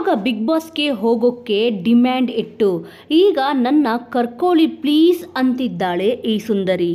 ಆಗ ಬಿಗ್ ಬಾಸ್ಗೆ ಹೋಗೋಕ್ಕೆ ಡಿಮ್ಯಾಂಡ್ ಇಟ್ಟು ಈಗ ನನ್ನ ಕರ್ಕೊಳ್ಳಿ ಪ್ಲೀಸ್ ಅಂತಿದ್ದಾಳೆ ಈ ಸುಂದರಿ.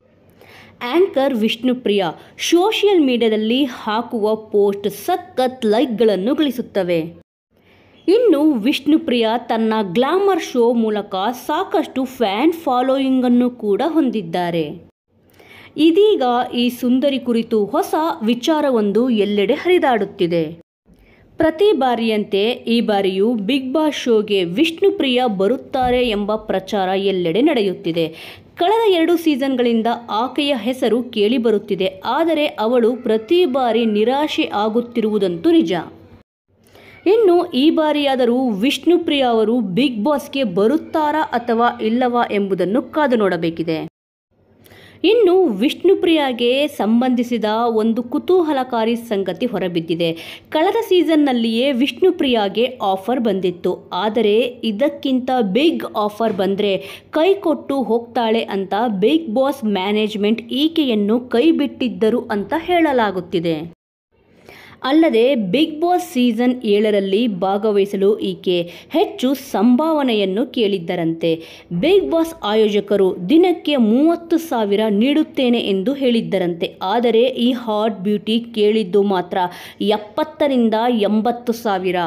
ಆಂಕರ್ ವಿಷ್ಣುಪ್ರಿಯಾ ಸೋಷಿಯಲ್ ಮೀಡಿಯಾದಲ್ಲಿ ಹಾಕುವ ಪೋಸ್ಟ್ ಸಖತ್ ಲೈಕ್ಗಳನ್ನು ಗಳಿಸುತ್ತವೆ. ಇನ್ನು ವಿಷ್ಣುಪ್ರಿಯಾ ತನ್ನ ಗ್ಲಾಮರ್ ಶೋ ಮೂಲಕ ಸಾಕಷ್ಟು ಫ್ಯಾನ್ ಫಾಲೋಯಿಂಗನ್ನು ಕೂಡ ಹೊಂದಿದ್ದಾರೆ. ಇದೀಗ ಈ ಸುಂದರಿ ಕುರಿತು ಹೊಸ ವಿಚಾರವೊಂದು ಎಲ್ಲೆಡೆ ಹರಿದಾಡುತ್ತಿದೆ. ಪ್ರತಿ ಬಾರಿಯಂತೆ ಈ ಬಾರಿಯೂ ಬಿಗ್ ಬಾಸ್ ಶೋಗೆ ವಿಷ್ಣುಪ್ರಿಯಾ ಬರುತ್ತಾರೆ ಎಂಬ ಪ್ರಚಾರ ಎಲ್ಲೆಡೆ ನಡೆಯುತ್ತಿದೆ. ಕಳೆದ 2 ಸೀಸನ್ಗಳಿಂದ ಆಕೆಯ ಹೆಸರು ಕೇಳಿಬರುತ್ತಿದೆ. ಆದರೆ ಅವಳು ಪ್ರತಿ ಬಾರಿ ನಿರಾಶೆ ಆಗುತ್ತಿರುವುದಂತೂ ನಿಜ. ಇನ್ನು ಈ ಬಾರಿಯಾದರೂ ವಿಷ್ಣುಪ್ರಿಯಾ ಅವರು ಬಿಗ್ ಬಾಸ್ಗೆ ಬರುತ್ತಾರಾ ಅಥವಾ ಇಲ್ಲವಾ ಎಂಬುದನ್ನು ಕಾದು ನೋಡಬೇಕಿದೆ. ಇನ್ನು ವಿಷ್ಣುಪ್ರಿಯಾಗೆ ಸಂಬಂಧಿಸಿದ ಒಂದು ಕುತೂಹಲಕಾರಿ ಸಂಗತಿ ಹೊರಬಿದ್ದಿದೆ. ಕಳೆದ ಸೀಸನ್ನಲ್ಲಿಯೇ ವಿಷ್ಣುಪ್ರಿಯಾಗೆ ಆಫರ್ ಬಂದಿತ್ತು. ಆದರೆ ಇದಕ್ಕಿಂತ ಬಿಗ್ ಆಫರ್ ಬಂದರೆ ಕೈಕೊಟ್ಟು ಹೋಗ್ತಾಳೆ ಅಂತ ಬಿಗ್ ಬಾಸ್ ಮ್ಯಾನೇಜ್ಮೆಂಟ್ ಈಕೆಯನ್ನು ಕೈಬಿಟ್ಟಿದ್ದರು ಅಂತ ಹೇಳಲಾಗುತ್ತಿದೆ. ಅಲ್ಲದೆ ಬಿಗ್ ಬಾಸ್ ಸೀಸನ್ 7ರಲ್ಲಿ ಭಾಗವಹಿಸಲು ಈಕೆ ಹೆಚ್ಚು ಸಂಭಾವನೆಯನ್ನು ಕೇಳಿದ್ದರಂತೆ. ಬಿಗ್ ಬಾಸ್ ಆಯೋಜಕರು ದಿನಕ್ಕೆ 30,000 ನೀಡುತ್ತೇನೆ ಎಂದು ಹೇಳಿದ್ದರಂತೆ. ಆದರೆ ಈ ಹಾಟ್ ಬ್ಯೂಟಿ ಕೇಳಿದ್ದು ಮಾತ್ರ 70,000ರಿಂದ 80,000.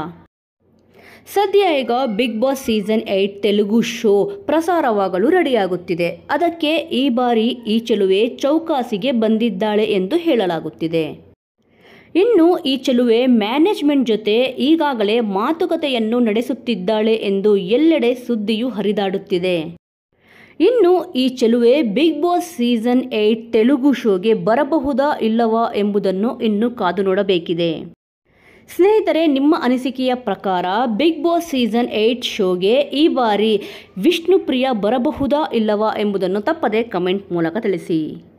ಸದ್ಯ ಈಗ Bigg Boss season 8 Telugu show ಪ್ರಸಾರವಾಗಲು ರೆಡಿಯಾಗುತ್ತಿದೆ. ಅದಕ್ಕೆ ಈ ಬಾರಿ ಈ ಚೆಲುವೆ ಚೌಕಾಸಿಗೆ ಬಂದಿದ್ದಾಳೆ ಎಂದು ಹೇಳಲಾಗುತ್ತಿದೆ. ಇನ್ನು ಈ ಚೆಲುವೆ ಮ್ಯಾನೇಜ್ಮೆಂಟ್ ಜೊತೆ ಈಗಾಗಲೇ ಮಾತುಕತೆಯನ್ನು ನಡೆಸುತ್ತಿದ್ದಾಳೆ ಎಂದು ಎಲ್ಲೆಡೆ ಸುದ್ದಿಯು ಹರಿದಾಡುತ್ತಿದೆ. ಇನ್ನು ಈ ಚೆಲುವೆ ಬಿಗ್ ಬಾಸ್ ಸೀಸನ್ 8 ತೆಲುಗು ಶೋಗೆ ಬರಬಹುದಾ ಇಲ್ಲವಾ ಎಂಬುದನ್ನು ಇನ್ನು ಕಾದು ನೋಡಬೇಕಿದೆ. ಸ್ನೇಹಿತರೆ, ನಿಮ್ಮ ಅನಿಸಿಕೆಯ ಪ್ರಕಾರ ಬಿಗ್ ಬಾಸ್ ಸೀಸನ್ 8 ಶೋಗೆ ಈ ಬಾರಿ ವಿಷ್ಣುಪ್ರಿಯಾ ಬರಬಹುದಾ ಇಲ್ಲವಾ ಎಂಬುದನ್ನು ತಪ್ಪದೆ ಕಮೆಂಟ್ ಮೂಲಕ ತಿಳಿಸಿ.